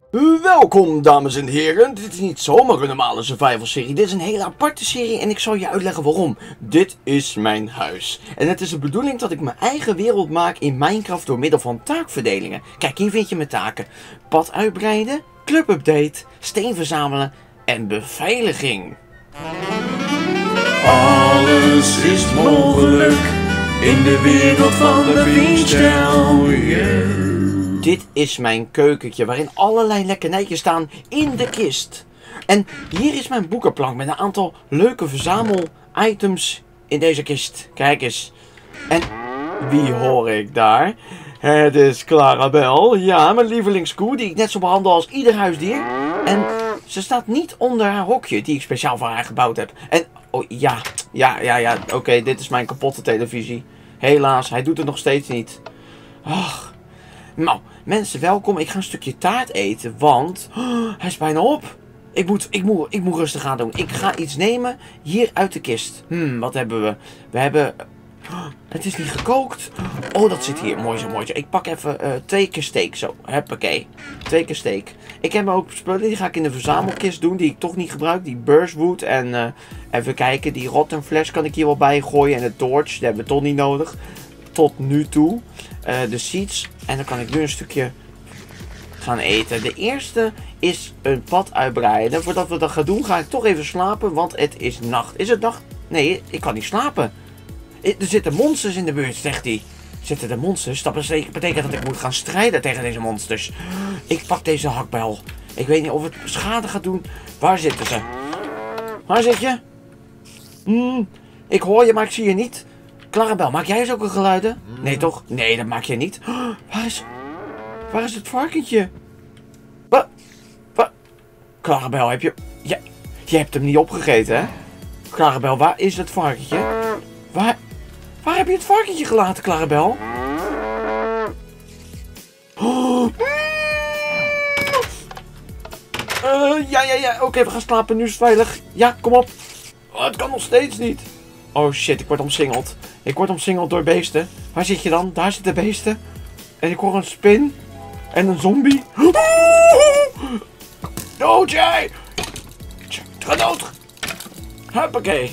Welkom dames en heren, dit is niet zomaar een normale survival serie, dit is een hele aparte serie en ik zal je uitleggen waarom. Dit is mijn huis. En het is de bedoeling dat ik mijn eigen wereld maak in Minecraft door middel van taakverdelingen. Kijk, hier vind je mijn taken. Pad uitbreiden, club update, steen verzamelen en beveiliging. Alles is mogelijk in de wereld van de Wienstijl. Yeah. Dit is mijn keukentje waarin allerlei lekkernijtjes staan in de kist. En hier is mijn boekenplank met een aantal leuke verzamel-items in deze kist. Kijk eens. En wie hoor ik daar? Het is Clarabel, ja, mijn lievelingskoe die ik net zo behandel als ieder huisdier. En ze staat niet onder haar hokje die ik speciaal voor haar gebouwd heb. En, oh ja, oké, dit is mijn kapotte televisie. Helaas, hij doet het nog steeds niet. Ach. Nou, mensen, welkom. Ik ga een stukje taart eten, want hij is bijna op. Ik moet rustig aan doen. Ik ga iets nemen hier uit de kist. Wat hebben we? We hebben... het is niet gekookt. Oh, dat zit hier. Mooi zo, mooi zo. Ik pak even 2 keer steak. Zo, huppakee. 2 keer steak. Ik heb ook spullen, die ga ik in de verzamelkist doen, die ik toch niet gebruik. Die burstwood en even kijken, die rotten flash kan ik hier wel bij gooien. En de torch, die hebben we toch niet nodig. Tot nu toe. De seeds. En dan kan ik nu een stukje gaan eten. De eerste is een pad uitbreiden. Voordat we dat gaan doen, ga ik toch even slapen. Want het is nacht. Is het nacht? Nee, ik kan niet slapen. Er zitten monsters in de buurt, zegt hij. Zitten er monsters? Dat betekent dat ik moet gaan strijden tegen deze monsters. Ik pak deze hakbijl. Ik weet niet of het schade gaat doen. Waar zitten ze? Waar zit je? Ik hoor je, maar ik zie je niet. Clarabel, maak jij zulke geluiden? Nee, toch? Nee, dat maak jij niet. Waar is het varkentje? Wat? Clarabel, heb je... Je hebt hem niet opgegeten, hè? Clarabel, waar is het varkentje? Waar heb je het varkentje gelaten, Clarabel? Ja. Oké, we gaan slapen. Nu is het veilig. Ja, kom op. Oh, het kan nog steeds niet. Oh shit, ik word omsingeld. Ik word omsingeld door beesten. Waar zit je dan? Daar zitten beesten. En ik hoor een spin. En een zombie. Dood jij! Ga dood! Huppakee.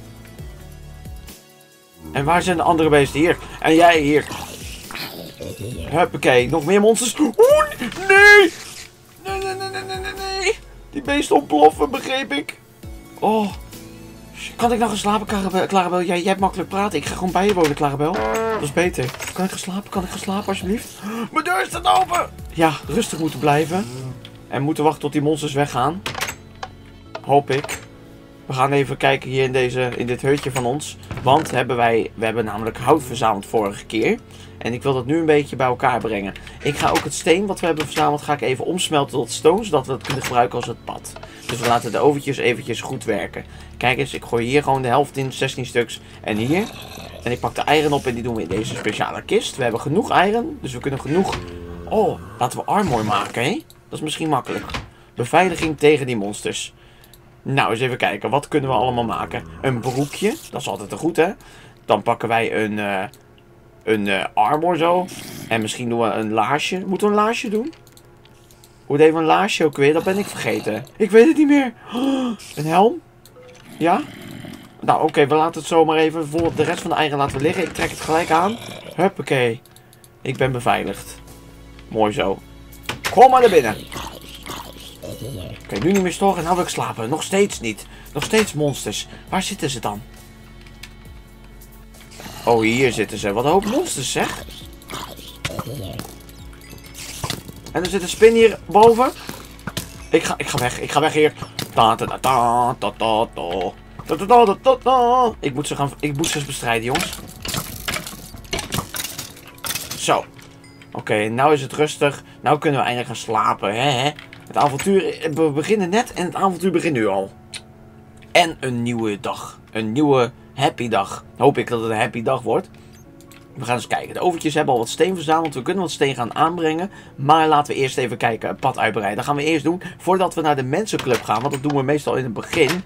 En waar zijn de andere beesten? Hier. En jij hier. Huppakee. Nog meer monsters. Nee! Nee. Die beesten ontploffen, begreep ik. Oh. Kan ik nou gaan slapen, Clarabel? Jij hebt makkelijk praten. Ik ga gewoon bij je wonen, Clarabel. Dat is beter. Kan ik gaan slapen, alsjeblieft? Mijn deur staat open! Ja, rustig moeten blijven. En moeten wachten tot die monsters weggaan. Hoop ik. We gaan even kijken hier in dit hutje van ons. Want we hebben namelijk hout verzameld vorige keer. En ik wil dat nu een beetje bij elkaar brengen. Ik ga ook het steen wat we hebben verzameld, ga ik even omsmelten tot stone. Zodat we het kunnen gebruiken als het pad. Dus we laten de oventjes eventjes goed werken. Kijk eens, ik gooi hier gewoon de helft in, 16 stuks. En hier. En ik pak de iron op en die doen we in deze speciale kist. We hebben genoeg iron, dus we kunnen genoeg... Oh, laten we armor maken, hè? Dat is misschien makkelijk. Beveiliging tegen die monsters. Nou, eens even kijken. Wat kunnen we allemaal maken? Een broekje. Dat is altijd te goed, hè? Dan pakken wij een armor zo. En misschien doen we een laarsje. Moeten we een laarsje doen? Hoe deed we een laarsje ook weer? Dat ben ik vergeten. Ik weet het niet meer. Een helm? Ja? Nou, oké. We laten het zomaar even. Voor de rest van de eigen laten we liggen. Ik trek het gelijk aan. Huppakee. Ik ben beveiligd. Mooi zo. Kom maar naar binnen. Oké, nu niet meer storen. Nou wil ik slapen. Nog steeds niet. Nog steeds monsters. Waar zitten ze dan? Oh, hier zitten ze. Wat een hoop monsters, zeg. En er zit een spin hier boven. Ik ga weg. Ik ga weg hier. Ik moet ze bestrijden, jongens. Zo. Oké, nou is het rustig. Nou kunnen we eindelijk gaan slapen, hè? Het avontuur, we beginnen net en het avontuur begint nu al. En een nieuwe dag. Een nieuwe happy dag. Hoop ik dat het een happy dag wordt. We gaan eens kijken. De oventjes hebben al wat steen verzameld. We kunnen wat steen gaan aanbrengen. Maar laten we eerst even kijken. Een pad uitbreiden. Dat gaan we eerst doen voordat we naar de mensenclub gaan. Want dat doen we meestal in het begin.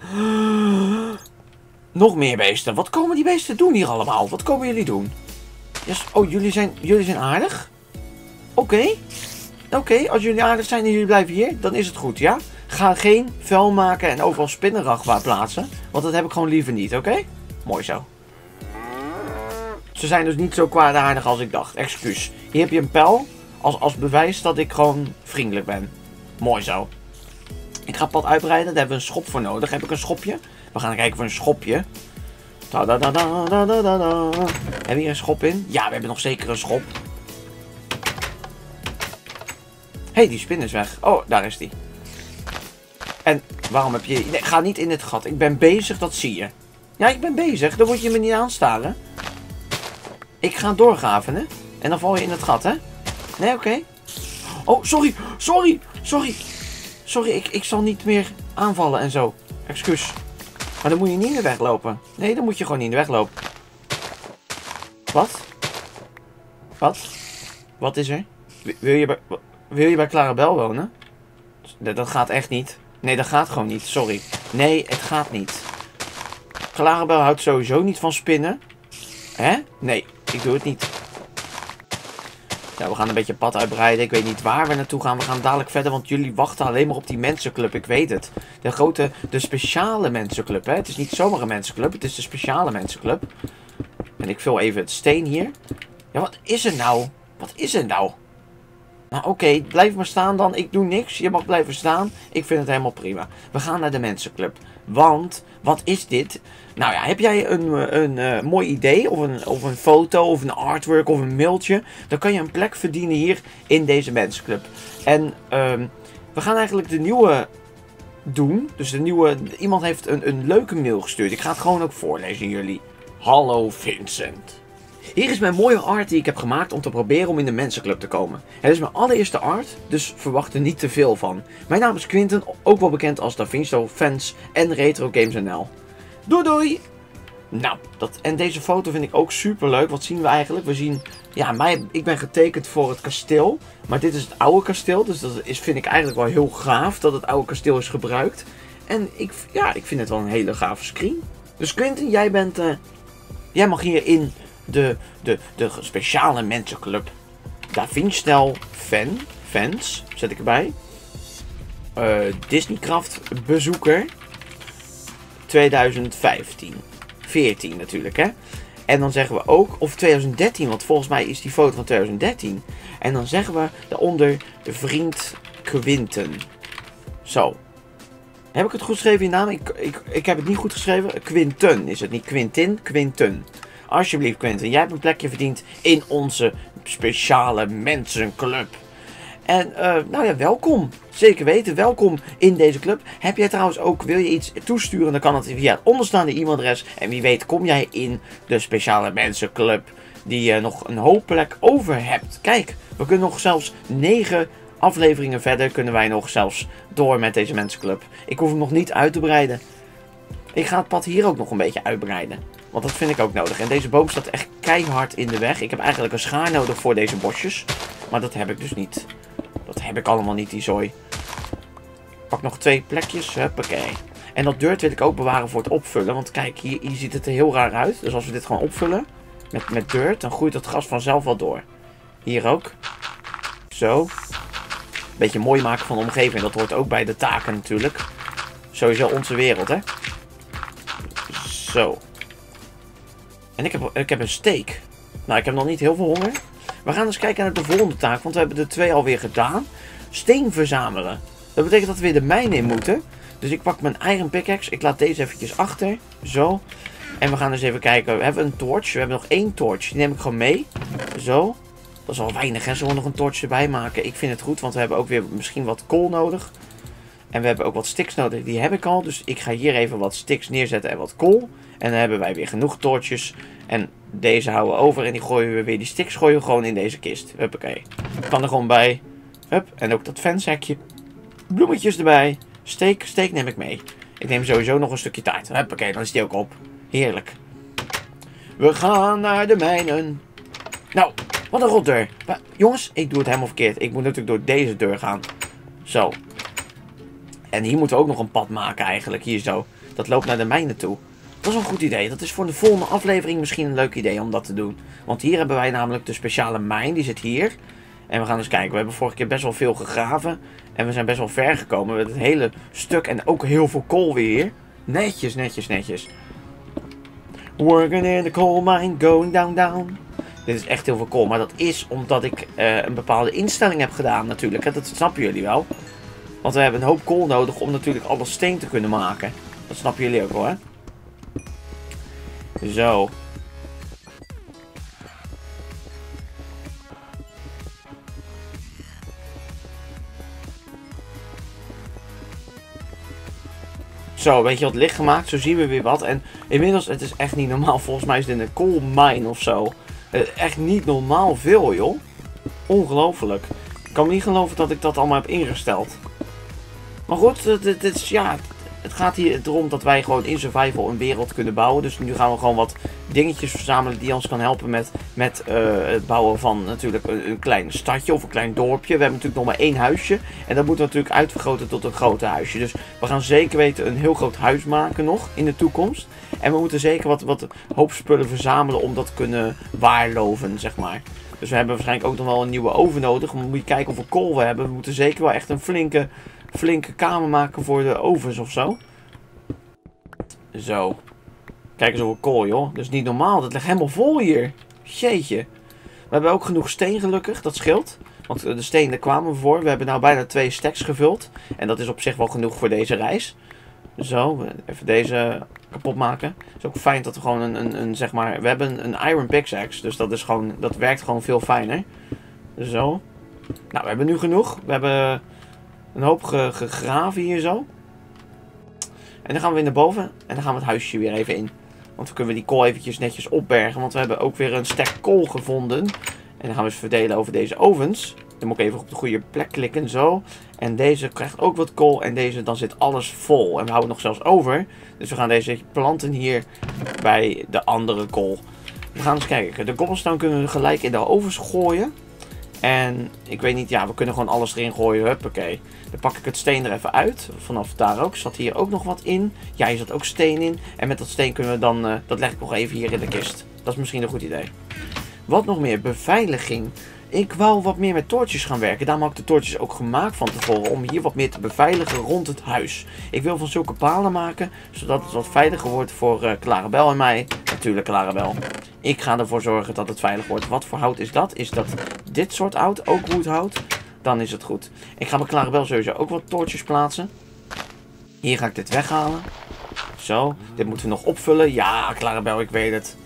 Nog meer beesten. Wat komen die beesten doen hier allemaal? Wat komen jullie doen? Yes. Oh, jullie zijn aardig? Oké. Oké, als jullie aardig zijn en jullie blijven hier, dan is het goed, ja? Ga geen vuil maken en overal spinnenragwa plaatsen. Want dat heb ik gewoon liever niet, oké? Mooi zo. Ze zijn dus niet zo kwaadaardig als ik dacht. Excuus. Hier heb je een pijl. Als bewijs dat ik gewoon vriendelijk ben. Mooi zo. Ik ga het pad uitbreiden. Daar hebben we een schop voor nodig. Heb ik een schopje? We gaan kijken voor een schopje. Hebben we hier een schop in? Ja, we hebben nog zeker een schop. Hé, die spin is weg. Oh, daar is die. En waarom heb je... Nee, ga niet in het gat. Ik ben bezig, dat zie je. Ja, ik ben bezig. Dan moet je me niet aanstaren. Ik ga doorgraven, hè. En dan val je in het gat, hè. Nee, oké. Oh, sorry. Sorry. Sorry. Sorry, ik zal niet meer aanvallen en zo. Excuus. Maar dan moet je niet in de weg lopen. Nee, dan moet je gewoon niet in de weg lopen. Wat? Wat? Wat is er? Wil je bij Clarabel wonen? Dat gaat echt niet. Nee, dat gaat gewoon niet. Sorry. Nee, het gaat niet. Clarabel houdt sowieso niet van spinnen. Hè? Nee, ik doe het niet. Ja, we gaan een beetje pad uitbreiden. Ik weet niet waar we naartoe gaan. We gaan dadelijk verder, want jullie wachten alleen maar op die mensenclub. Ik weet het. De speciale mensenclub, hè. Het is niet zomaar een mensenclub. Het is de speciale mensenclub. En ik vul even het steen hier. Ja, wat is er nou? Wat is er nou? Nou, oké, blijf maar staan dan. Ik doe niks. Je mag blijven staan. Ik vind het helemaal prima. We gaan naar de mensenclub. Want, wat is dit? Nou ja, heb jij een mooi idee? Of een foto, of een artwork, of een mailtje? Dan kan je een plek verdienen hier in deze mensenclub. En we gaan eigenlijk de nieuwe doen. Dus de nieuwe... Iemand heeft een leuke mail gestuurd. Ik ga het gewoon ook voorlezen, jullie. Hallo Vincent. Hier is mijn mooie art die ik heb gemaakt om te proberen om in de mensenclub te komen. Het is mijn allereerste art, dus verwacht er niet te veel van. Mijn naam is Quinten, ook wel bekend als DaVinci Fans en Retro Games NL. Doei doei! Nou, en deze foto vind ik ook super leuk. Wat zien we eigenlijk? We zien, ja, ik ben getekend voor het kasteel. Maar dit is het oude kasteel, dus vind ik eigenlijk wel heel gaaf dat het oude kasteel is gebruikt. En ik vind het wel een hele gave screen. Dus Quinten, jij mag hier in de speciale mensenclub DaVinci Fans, zet ik erbij. Disneycraft bezoeker 2015. 14 natuurlijk, hè. En dan zeggen we ook, of 2013, want volgens mij is die foto van 2013. En dan zeggen we daaronder de vriend Quinten. Zo. Heb ik het goed geschreven in je naam? Ik heb het niet goed geschreven. Quinten is het, niet Quintin, Quinten. Alsjeblieft Quinten, jij hebt een plekje verdiend in onze speciale mensenclub. En nou ja, welkom. Zeker weten, welkom in deze club. Heb jij trouwens ook, wil je iets toesturen, dan kan het via het onderstaande e-mailadres. En wie weet kom jij in de speciale mensenclub die je nog een hoop plek over hebt. Kijk, we kunnen nog zelfs 9 afleveringen verder, kunnen wij nog zelfs door met deze mensenclub. Ik hoef hem nog niet uit te breiden. Ik ga het pad hier ook nog een beetje uitbreiden. Want dat vind ik ook nodig. En deze boom staat echt keihard in de weg. Ik heb eigenlijk een schaar nodig voor deze bosjes. Maar dat heb ik dus niet. Dat heb ik allemaal niet, die zooi. Pak nog 2 plekjes. Huppakee. En dat dirt wil ik ook bewaren voor het opvullen. Want kijk, hier ziet het er heel raar uit. Dus als we dit gewoon opvullen met dirt, dan groeit het gras vanzelf wel door. Hier ook. Zo. Beetje mooi maken van de omgeving. Dat hoort ook bij de taken natuurlijk. Sowieso onze wereld, hè. Zo. En ik heb een steak. Nou, ik heb nog niet heel veel honger. We gaan eens kijken naar de volgende taak. Want we hebben de 2 alweer gedaan. Steen verzamelen. Dat betekent dat we weer de mijn in moeten. Dus ik pak mijn iron pickaxe. Ik laat deze eventjes achter. Zo. En we gaan eens even kijken. We hebben een torch. We hebben nog 1 torch. Die neem ik gewoon mee. Zo. Dat is al weinig, hè. Zullen we nog een torch erbij maken? Ik vind het goed. Want we hebben ook weer misschien wat kool nodig. En we hebben ook wat sticks nodig. Die heb ik al. Dus ik ga hier even wat sticks neerzetten en wat kool. En dan hebben wij weer genoeg torches. En deze houden we over. En die gooien we weer. Die sticks gooien we gewoon in deze kist. Huppakee. Kan er gewoon bij. Hup. En ook dat fanshekje. Bloemetjes erbij. Steak neem ik mee. Ik neem sowieso nog een stukje taart. Huppakee. Dan is die ook op. Heerlijk. We gaan naar de mijnen. Nou. Wat een rotdeur. Maar, jongens. Ik doe het helemaal verkeerd. Ik moet natuurlijk door deze deur gaan. Zo. En hier moeten we ook nog een pad maken eigenlijk. Hier zo. Dat loopt naar de mijnen toe. Dat is een goed idee. Dat is voor de volgende aflevering misschien een leuk idee om dat te doen. Want hier hebben wij namelijk de speciale mijn. Die zit hier. En we gaan eens kijken. We hebben vorige keer best wel veel gegraven. En we zijn best wel ver gekomen met het hele stuk. En ook heel veel kool weer. Netjes, netjes, netjes. Working in the coal mine, going down, down. Dit is echt heel veel kool. Maar dat is omdat ik een bepaalde instelling heb gedaan natuurlijk. Hè? Dat snappen jullie wel. Want we hebben een hoop kool nodig om natuurlijk alle steen te kunnen maken. Dat snappen jullie ook wel, hè? Zo. Zo, weet je wat licht gemaakt? Zo zien we weer wat. En inmiddels, het is echt niet normaal. Volgens mij is dit een coal mine of zo. Echt niet normaal veel, joh. Ongelooflijk. Ik kan me niet geloven dat ik dat allemaal heb ingesteld. Maar goed, het gaat hier erom dat wij gewoon in survival een wereld kunnen bouwen. Dus nu gaan we gewoon wat dingetjes verzamelen die ons kan helpen met het bouwen van natuurlijk een klein stadje of een klein dorpje. We hebben natuurlijk nog maar 1 huisje. En dat moeten we natuurlijk uitvergroten tot een groot huisje. Dus we gaan zeker weten een heel groot huis maken nog in de toekomst. En we moeten zeker wat hoop spullen verzamelen om dat te kunnen waarloven, zeg maar. Dus we hebben waarschijnlijk ook nog wel een nieuwe oven nodig. We moeten kijken hoeveel kool we hebben. We moeten zeker wel echt een flinke kamer maken voor de ovens of zo. Zo. Kijk eens hoeveel kool, joh. Dat is niet normaal. Dat ligt helemaal vol hier. Jeetje. We hebben ook genoeg steen gelukkig. Dat scheelt. Want de steen, daar kwamen we voor. We hebben nou bijna 2 stacks gevuld. En dat is op zich wel genoeg voor deze reis. Zo. Even deze kapot maken. Het is ook fijn dat we gewoon een zeg maar... We hebben een iron pickaxe. Dus dat is gewoon... Dat werkt gewoon veel fijner. Zo. Nou, we hebben nu genoeg. We hebben een hoop gegraven hier zo. En dan gaan we weer naar boven. En dan gaan we het huisje weer even in. Want dan kunnen we die kool eventjes netjes opbergen. Want we hebben ook weer een stek kool gevonden. En dan gaan we eens verdelen over deze ovens. Dan moet ik even op de goede plek klikken. Zo. En deze krijgt ook wat kool. En deze, dan zit alles vol. En we houden nog zelfs over. Dus we gaan deze planten hier bij de andere kool. We gaan eens kijken. De cobblestone kunnen we gelijk in de ovens gooien. En ik weet niet, ja, we kunnen gewoon alles erin gooien. Huppakee. Dan pak ik het steen er even uit. Vanaf daar ook. Zat hier ook nog wat in. Ja, hier zat ook steen in. En met dat steen kunnen we dan, dat leg ik nog even hier in de kist. Dat is misschien een goed idee. Wat nog meer? Beveiliging. Ik wou wat meer met toortjes gaan werken. Daarom had ik de toortjes ook gemaakt van tevoren. Om hier wat meer te beveiligen rond het huis. Ik wil van zulke palen maken. Zodat het wat veiliger wordt voor Clarabel en mij. Natuurlijk Clarabel. Ik ga ervoor zorgen dat het veilig wordt. Wat voor hout is dat? Is dat dit soort hout? Ook woodhout? Dan is het goed. Ik ga bij Clarabel sowieso ook wat toortjes plaatsen. Hier ga ik dit weghalen. Zo. Dit moeten we nog opvullen. Ja, Clarabel, ik weet het.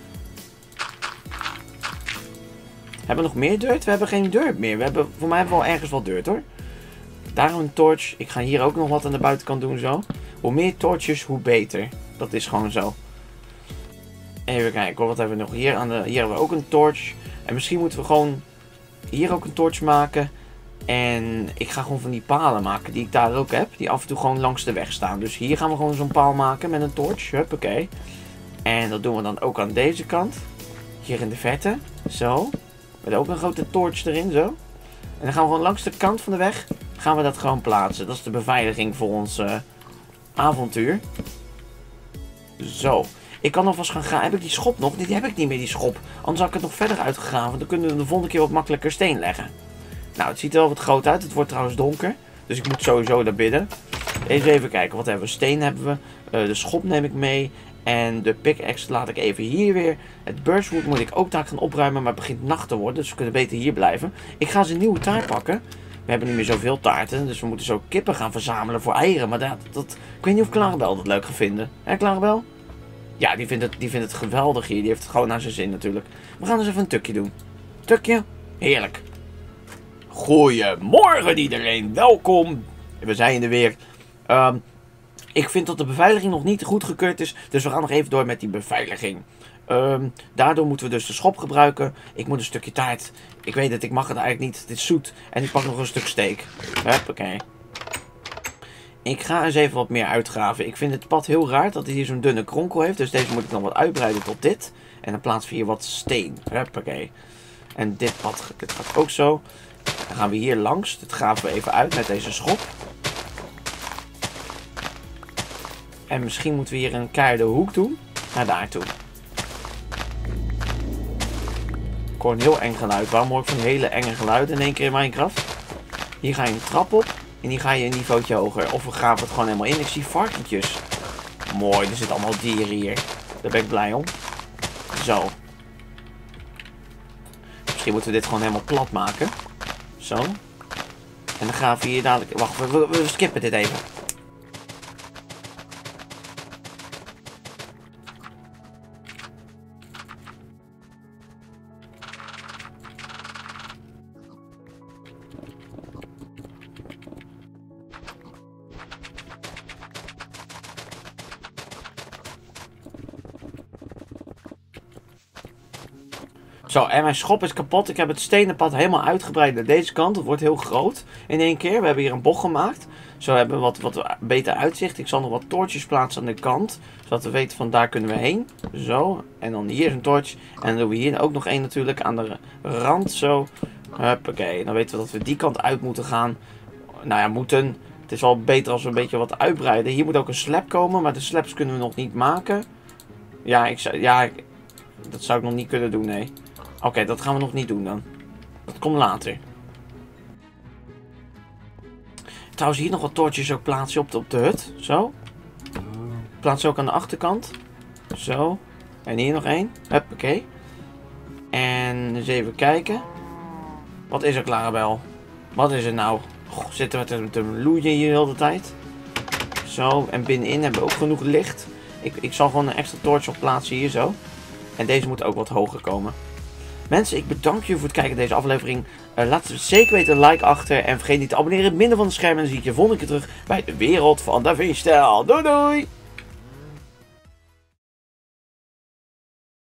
Hebben we nog meer dirt? We hebben geen dirt meer. Voor mij hebben we wel ergens wat dirt, hoor. Daarom een torch. Ik ga hier ook nog wat aan de buitenkant doen, zo. Hoe meer torches, hoe beter. Dat is gewoon zo. Even kijken, wat hebben we nog hier? Hier hebben we ook een torch. En misschien moeten we gewoon hier ook een torch maken. En ik ga gewoon van die palen maken die ik daar ook heb. Die af en toe gewoon langs de weg staan. Dus hier gaan we gewoon zo'n paal maken met een torch. Huppakee. En dat doen we dan ook aan deze kant. Hier in de verte. Zo. Met ook een grote torch erin, zo. En dan gaan we gewoon langs de kant van de weg. Gaan we dat gewoon plaatsen. Dat is de beveiliging voor ons avontuur. Zo. Ik kan alvast gaan graven. Heb ik die schop nog? Nee, die heb ik niet meer, die schop. Anders had ik het nog verder uitgegraven. Dan kunnen we de volgende keer wat makkelijker steen leggen. Nou, het ziet er wel wat groot uit. Het wordt trouwens donker. Dus ik moet sowieso daar bidden. Even kijken. Wat hebben we? Steen hebben we. De schop neem ik mee. En de pickaxe laat ik even hier weer. Het birchwood moet ik ook daar gaan opruimen. Maar het begint nacht te worden. Dus we kunnen beter hier blijven. Ik ga eens een nieuwe taart pakken. We hebben niet meer zoveel taarten. Dus we moeten zo kippen gaan verzamelen voor eieren. Maar ik weet niet of Clarabel dat leuk gaat vinden. Hè, Clarabel? Ja, die vindt het geweldig hier. Die heeft het gewoon naar zijn zin natuurlijk. We gaan eens even een tukje doen. Tukje? Heerlijk. Goedemorgen iedereen. Welkom. We zijn er weer. Ik vind dat de beveiliging nog niet goedgekeurd is. Dus we gaan nog even door met die beveiliging. Daardoor moeten we dus de schop gebruiken. Ik moet een stukje taart. Ik weet het, ik mag het eigenlijk niet. Het is zoet. En ik pak nog een stuk steak. Huppakee. Ik ga eens even wat meer uitgraven. Ik vind het pad heel raar dat hij hier zo'n dunne kronkel heeft. Dus deze moet ik dan wat uitbreiden tot dit. En dan plaatsen we hier wat steen. Huppakee. En dit pad dit gaat ook zo. Dan gaan we hier langs. Dit graven we even uit met deze schop. En misschien moeten we hier een keiharde hoek doen. Naar daartoe. Ik hoor een heel eng geluid. Waarom hoor ik zo'n hele enge geluid in één keer in Minecraft? Hier ga je een trap op. En hier ga je een niveautje hoger. Of we graven het gewoon helemaal in. Ik zie varkentjes. Mooi, er zitten allemaal dieren hier. Daar ben ik blij om. Zo. Misschien moeten we dit gewoon helemaal plat maken. Zo. En dan gaan we hier dadelijk... Wacht, we skippen dit even. Zo, en mijn schop is kapot. Ik heb het stenen pad helemaal uitgebreid naar deze kant. Het wordt heel groot in één keer. We hebben hier een bocht gemaakt. Zo hebben we wat beter uitzicht. Ik zal nog wat toortjes plaatsen aan de kant. Zodat we weten van daar kunnen we heen. Zo. En dan hier is een torch. En dan doen we hier ook nog één natuurlijk aan de rand. Zo. Huppakee. Dan weten we dat we die kant uit moeten gaan. Nou ja, moeten. Het is wel beter als we een beetje wat uitbreiden. Hier moet ook een slab komen. Maar de slabs kunnen we nog niet maken. Ja, dat zou ik nog niet kunnen doen, nee. Oké, dat gaan we nog niet doen dan. Dat komt later. Trouwens, hier nog wat toortjes ook plaatsen op de hut. Zo. Plaats ook aan de achterkant. Zo. En hier nog één. Huppakee. En eens even kijken. Wat is er, Clarabel? Wat is er nou? Goh, zitten we te loeien hier de hele tijd. Zo. En binnenin hebben we ook genoeg licht. Ik zal gewoon een extra torch op plaatsen hier zo. En deze moet ook wat hoger komen. Mensen, ik bedank jullie voor het kijken naar deze aflevering. Laat zeker weten een like achter. En vergeet niet te abonneren. Midden van het scherm. En dan zie ik je volgende keer terug bij de wereld van Da Vinci Style. Doei doei!